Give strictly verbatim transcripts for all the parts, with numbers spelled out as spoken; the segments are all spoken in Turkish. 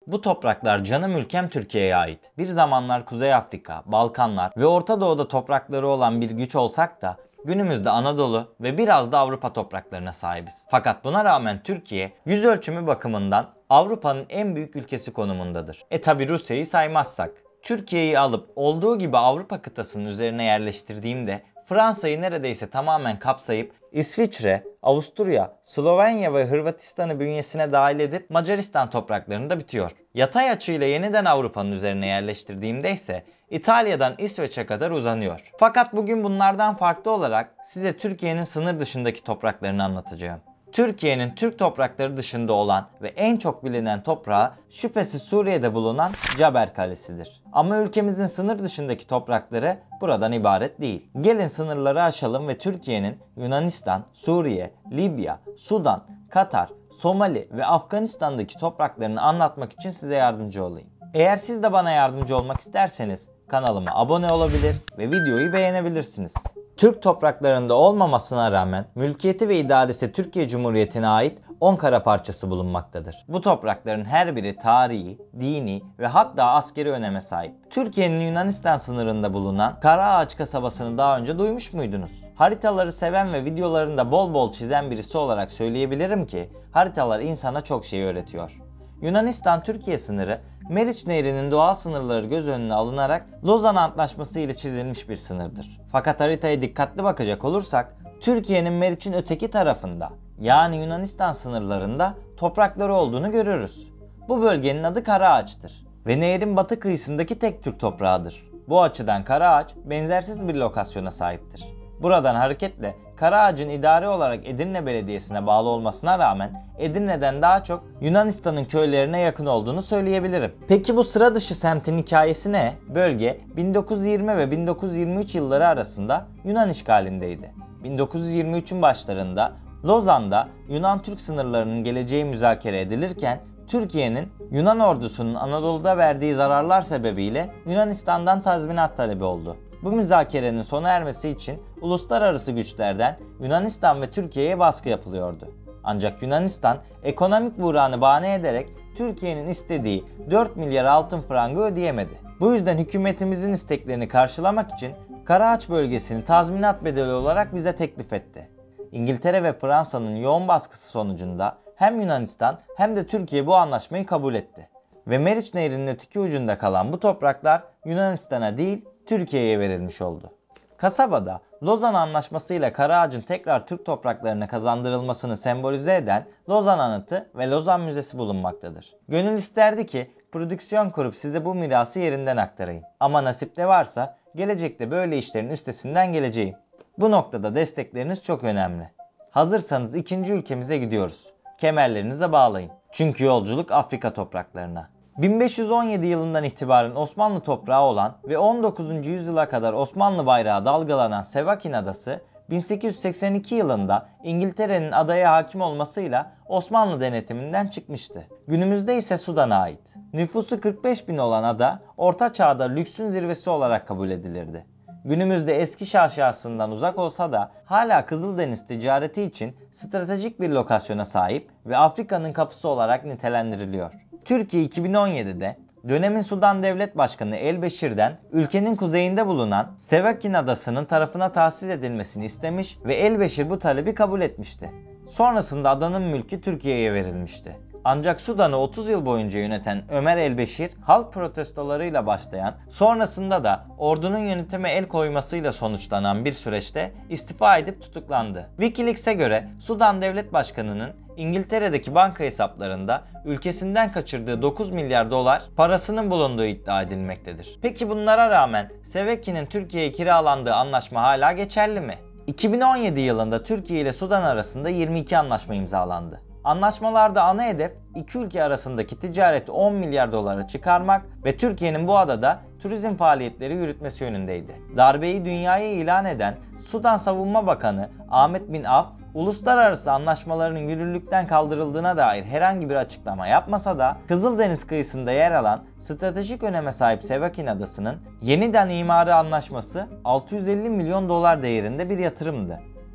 Bu topraklar canım ülkem Türkiye'ye ait. Bir zamanlar Kuzey Afrika, Balkanlar ve Orta Doğu'da toprakları olan bir güç olsak da günümüzde Anadolu ve biraz da Avrupa topraklarına sahibiz. Fakat buna rağmen Türkiye yüz ölçümü bakımından Avrupa'nın en büyük ülkesi konumundadır. E tabi Rusya'yı saymazsak. Türkiye'yi alıp olduğu gibi Avrupa kıtasının üzerine yerleştirdiğimde Fransa'yı neredeyse tamamen kapsayıp İsviçre, Avusturya, Slovenya ve Hırvatistan'ı bünyesine dahil edip Macaristan topraklarında bitiyor. Yatay açıyla yeniden Avrupa'nın üzerine yerleştirdiğimde ise İtalya'dan İsveç'e kadar uzanıyor. Fakat bugün bunlardan farklı olarak size Türkiye'nin sınır dışındaki topraklarını anlatacağım. Türkiye'nin Türk toprakları dışında olan ve en çok bilinen toprağı şüphesiz Suriye'de bulunan Caber Kalesi'dir. Ama ülkemizin sınır dışındaki toprakları buradan ibaret değil. Gelin sınırları aşalım ve Türkiye'nin Yunanistan, Suriye, Libya, Sudan, Katar, Somali ve Afganistan'daki topraklarını anlatmak için size yardımcı olayım. Eğer siz de bana yardımcı olmak isterseniz kanalıma abone olabilir ve videoyu beğenebilirsiniz. Türk topraklarında olmamasına rağmen mülkiyeti ve idaresi Türkiye Cumhuriyeti'ne ait on kara parçası bulunmaktadır. Bu toprakların her biri tarihi, dini ve hatta askeri öneme sahip. Türkiye'nin Yunanistan sınırında bulunan Karaağaç kasabasını daha önce duymuş muydunuz? Haritaları seven ve videolarında bol bol çizen birisi olarak söyleyebilirim ki haritalar insana çok şey öğretiyor. Yunanistan-Türkiye sınırı Meriç Nehri'nin doğal sınırları göz önüne alınarak Lozan Antlaşması ile çizilmiş bir sınırdır. Fakat haritaya dikkatli bakacak olursak Türkiye'nin Meriç'in öteki tarafında yani Yunanistan sınırlarında toprakları olduğunu görürüz. Bu bölgenin adı Karaağaç'tır ve nehrin batı kıyısındaki tek Türk toprağıdır. Bu açıdan Karaağaç benzersiz bir lokasyona sahiptir. Buradan hareketle Karaağaç'ın idari olarak Edirne Belediyesi'ne bağlı olmasına rağmen Edirne'den daha çok Yunanistan'ın köylerine yakın olduğunu söyleyebilirim. Peki bu sıra dışı semtin hikayesi ne? Bölge bin dokuz yüz yirmi ve bin dokuz yüz yirmi üç yılları arasında Yunan işgalindeydi. bin dokuz yüz yirmi üçün başlarında Lozan'da Yunan-Türk sınırlarının geleceği müzakere edilirken Türkiye'nin Yunan ordusunun Anadolu'da verdiği zararlar sebebiyle Yunanistan'dan tazminat talebi oldu. Bu müzakerenin sona ermesi için uluslararası güçlerden Yunanistan ve Türkiye'ye baskı yapılıyordu. Ancak Yunanistan ekonomik buhranı bahane ederek Türkiye'nin istediği dört milyar altın frangı ödeyemedi. Bu yüzden hükümetimizin isteklerini karşılamak için Karaağaç bölgesini tazminat bedeli olarak bize teklif etti. İngiltere ve Fransa'nın yoğun baskısı sonucunda hem Yunanistan hem de Türkiye bu anlaşmayı kabul etti. Ve Meriç Nehri'nin öteki ucunda kalan bu topraklar Yunanistan'a değil Türkiye'ye verilmiş oldu. Kasabada Lozan Anlaşması ile Karaağaç'ın tekrar Türk topraklarına kazandırılmasını sembolize eden Lozan Anıtı ve Lozan Müzesi bulunmaktadır. Gönül isterdi ki prodüksiyon kurup size bu mirası yerinden aktarayım. Ama nasipte varsa gelecekte böyle işlerin üstesinden geleceğim. Bu noktada destekleriniz çok önemli. Hazırsanız ikinci ülkemize gidiyoruz. Kemerlerinize bağlayın. Çünkü yolculuk Afrika topraklarına. bin beş yüz on yedi yılından itibaren Osmanlı toprağı olan ve on dokuzuncu yüzyıla kadar Osmanlı bayrağı dalgalanan Sevakin Adası, bin sekiz yüz seksen iki yılında İngiltere'nin adaya hakim olmasıyla Osmanlı denetiminden çıkmıştı. Günümüzde ise Sudan'a ait. Nüfusu kırk beş bin olan ada, Orta Çağ'da lüksün zirvesi olarak kabul edilirdi. Günümüzde eski şaşasından uzak olsa da hala Kızıldeniz ticareti için stratejik bir lokasyona sahip ve Afrika'nın kapısı olarak nitelendiriliyor. Türkiye iki bin on yedide dönemin Sudan Devlet Başkanı El-Beşir'den ülkenin kuzeyinde bulunan Sevakin Adası'nın tarafına tahsis edilmesini istemiş ve El-Beşir bu talebi kabul etmişti. Sonrasında adanın mülkü Türkiye'ye verilmişti. Ancak Sudan'ı otuz yıl boyunca yöneten Ömer El-Beşir, halk protestolarıyla başlayan, sonrasında da ordunun yönetime el koymasıyla sonuçlanan bir süreçte istifa edip tutuklandı. Wikileaks'e göre Sudan Devlet Başkanı'nın İngiltere'deki banka hesaplarında ülkesinden kaçırdığı dokuz milyar dolar parasının bulunduğu iddia edilmektedir. Peki bunlara rağmen Sevakin'in Türkiye'ye kiralandığı anlaşma hala geçerli mi? iki bin on yedi yılında Türkiye ile Sudan arasında yirmi iki anlaşma imzalandı. Anlaşmalarda ana hedef iki ülke arasındaki ticareti on milyar dolara çıkarmak ve Türkiye'nin bu adada turizm faaliyetleri yürütmesi yönündeydi. Darbeyi dünyaya ilan eden Sudan Savunma Bakanı Ahmet bin Af, uluslararası anlaşmaların yürürlükten kaldırıldığına dair herhangi bir açıklama yapmasa da Kızıldeniz kıyısında yer alan stratejik öneme sahip Sevakin Adası'nın yeniden imarı anlaşması altı yüz elli milyon dolar değerinde bir yatırımdı.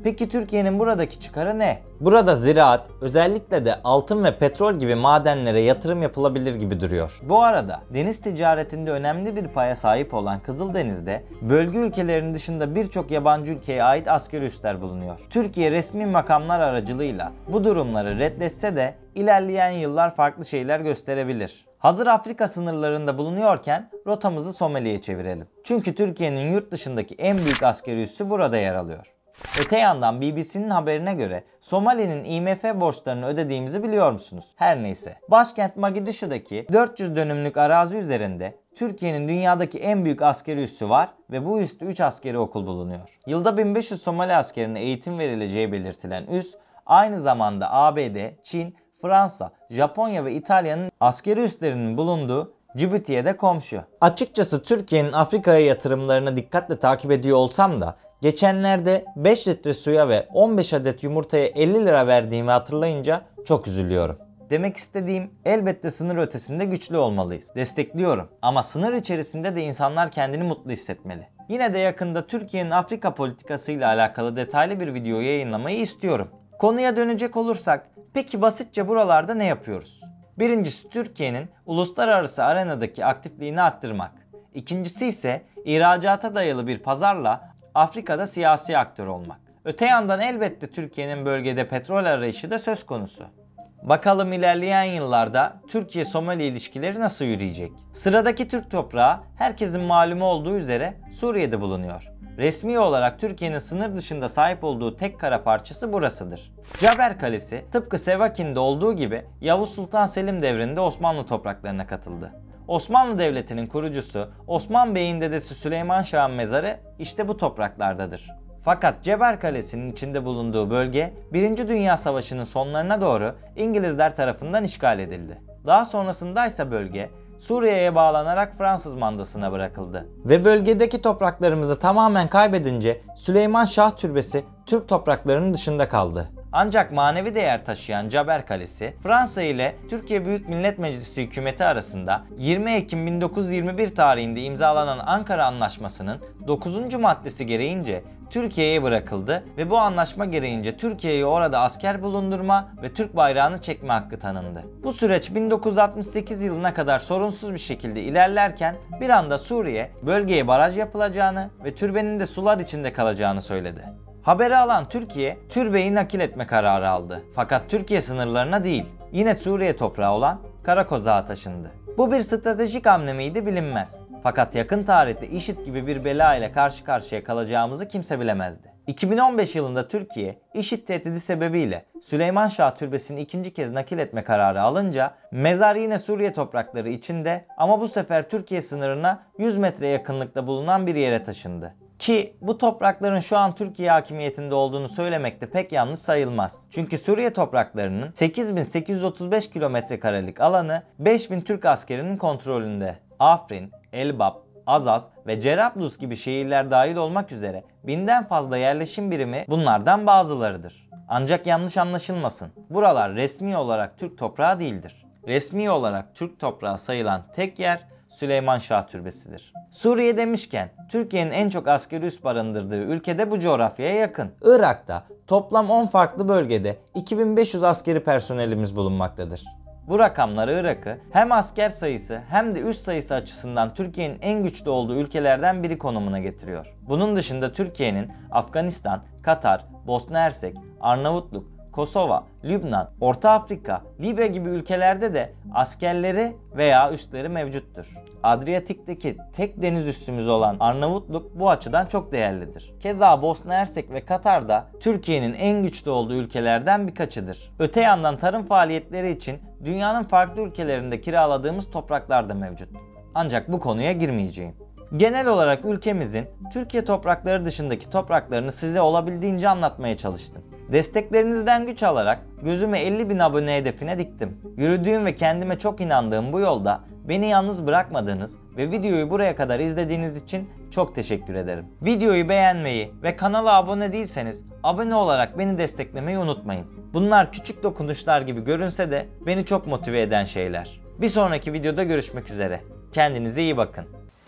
Peki Türkiye'nin buradaki çıkarı ne? Burada ziraat, özellikle de altın ve petrol gibi madenlere yatırım yapılabilir gibi duruyor. Bu arada deniz ticaretinde önemli bir paya sahip olan Kızıldeniz'de bölge ülkelerinin dışında birçok yabancı ülkeye ait askeri üsler bulunuyor. Türkiye resmi makamlar aracılığıyla bu durumları reddetse de ilerleyen yıllar farklı şeyler gösterebilir. Hazır Afrika sınırlarında bulunuyorken rotamızı Somali'ye çevirelim. Çünkü Türkiye'nin yurt dışındaki en büyük askeri üssü burada yer alıyor. Öte yandan B B C'nin haberine göre Somali'nin I M F borçlarını ödediğimizi biliyor musunuz? Her neyse. Başkent Mogadishu'daki dört yüz dönümlük arazi üzerinde Türkiye'nin dünyadaki en büyük askeri üssü var ve bu üste üç askeri okul bulunuyor. Yılda bin beş yüz Somali askerine eğitim verileceği belirtilen üs aynı zamanda A B D, Çin, Fransa, Japonya ve İtalya'nın askeri üslerinin bulunduğu Cibuti'ye de komşu. Açıkçası Türkiye'nin Afrika'ya yatırımlarını dikkatle takip ediyor olsam da geçenlerde beş litre suya ve on beş adet yumurtaya elli lira verdiğimi hatırlayınca çok üzülüyorum. Demek istediğim, elbette sınır ötesinde güçlü olmalıyız. Destekliyorum. Ama sınır içerisinde de insanlar kendini mutlu hissetmeli. Yine de yakında Türkiye'nin Afrika politikasıyla alakalı detaylı bir video yayınlamayı istiyorum. Konuya dönecek olursak, peki basitçe buralarda ne yapıyoruz? Birincisi Türkiye'nin uluslararası arenadaki aktifliğini arttırmak. İkincisi ise ihracata dayalı bir pazarla Afrika'da siyasi aktör olmak. Öte yandan elbette Türkiye'nin bölgede petrol arayışı da söz konusu. Bakalım ilerleyen yıllarda Türkiye-Somali ilişkileri nasıl yürüyecek? Sıradaki Türk toprağı herkesin malumu olduğu üzere Suriye'de bulunuyor. Resmi olarak Türkiye'nin sınır dışında sahip olduğu tek kara parçası burasıdır. Caber Kalesi tıpkı Sevakin'de olduğu gibi Yavuz Sultan Selim devrinde Osmanlı topraklarına katıldı. Osmanlı Devleti'nin kurucusu Osman Bey'in dedesi Süleyman Şah'ın mezarı işte bu topraklardadır. Fakat Ceber Kalesi'nin içinde bulunduğu bölge birinci. Dünya Savaşı'nın sonlarına doğru İngilizler tarafından işgal edildi. Daha sonrasında ise bölge Suriye'ye bağlanarak Fransız mandasına bırakıldı. Ve bölgedeki topraklarımızı tamamen kaybedince Süleyman Şah Türbesi Türk topraklarının dışında kaldı. Ancak manevi değer taşıyan Caber Kalesi, Fransa ile Türkiye Büyük Millet Meclisi hükümeti arasında yirmi Ekim bin dokuz yüz yirmi bir tarihinde imzalanan Ankara Anlaşması'nın dokuzuncu maddesi gereğince Türkiye'ye bırakıldı ve bu anlaşma gereğince Türkiye'ye orada asker bulundurma ve Türk bayrağını çekme hakkı tanındı. Bu süreç bin dokuz yüz altmış sekiz yılına kadar sorunsuz bir şekilde ilerlerken bir anda Suriye bölgeye baraj yapılacağını ve türbenin de sular içinde kalacağını söyledi. Haberi alan Türkiye, türbeyi nakil etme kararı aldı. Fakat Türkiye sınırlarına değil, yine Suriye toprağı olan Karakozak'a taşındı. Bu bir stratejik hamle miydi bilinmez. Fakat yakın tarihte IŞİD gibi bir bela ile karşı karşıya kalacağımızı kimse bilemezdi. iki bin on beş yılında Türkiye, IŞİD tehdidi sebebiyle Süleyman Şah Türbesi'ni ikinci kez nakil etme kararı alınca mezar yine Suriye toprakları içinde ama bu sefer Türkiye sınırına yüz metre yakınlıkta bulunan bir yere taşındı. Ki bu toprakların şu an Türkiye hakimiyetinde olduğunu söylemek de pek yanlış sayılmaz. Çünkü Suriye topraklarının sekiz bin sekiz yüz otuz beş kilometre karelik alanı beş bin Türk askerinin kontrolünde. Afrin, Elbap, Azaz ve Cerablus gibi şehirler dahil olmak üzere binden fazla yerleşim birimi bunlardan bazılarıdır. Ancak yanlış anlaşılmasın, buralar resmi olarak Türk toprağı değildir. Resmi olarak Türk toprağı sayılan tek yer Süleyman Şah Türbesi'dir. Suriye demişken Türkiye'nin en çok askeri üs barındırdığı ülke de bu coğrafyaya yakın. Irak'ta toplam on farklı bölgede iki bin beş yüz askeri personelimiz bulunmaktadır. Bu rakamlar Irak'ı hem asker sayısı hem de üs sayısı açısından Türkiye'nin en güçlü olduğu ülkelerden biri konumuna getiriyor. Bunun dışında Türkiye'nin Afganistan, Katar, Bosna Hersek, Arnavutluk, Kosova, Lübnan, Orta Afrika, Libya gibi ülkelerde de askerleri veya üsleri mevcuttur. Adriyatik'teki tek deniz üssümüz olan Arnavutluk bu açıdan çok değerlidir. Keza Bosna Hersek ve Katar da Türkiye'nin en güçlü olduğu ülkelerden birkaçıdır. Öte yandan tarım faaliyetleri için dünyanın farklı ülkelerinde kiraladığımız topraklar da mevcut. Ancak bu konuya girmeyeceğim. Genel olarak ülkemizin Türkiye toprakları dışındaki topraklarını size olabildiğince anlatmaya çalıştım. Desteklerinizden güç alarak gözümü elli bin abone hedefine diktim. Yürüdüğüm ve kendime çok inandığım bu yolda beni yalnız bırakmadığınız ve videoyu buraya kadar izlediğiniz için çok teşekkür ederim. Videoyu beğenmeyi ve kanala abone değilseniz abone olarak beni desteklemeyi unutmayın. Bunlar küçük dokunuşlar gibi görünse de beni çok motive eden şeyler. Bir sonraki videoda görüşmek üzere. Kendinize iyi bakın.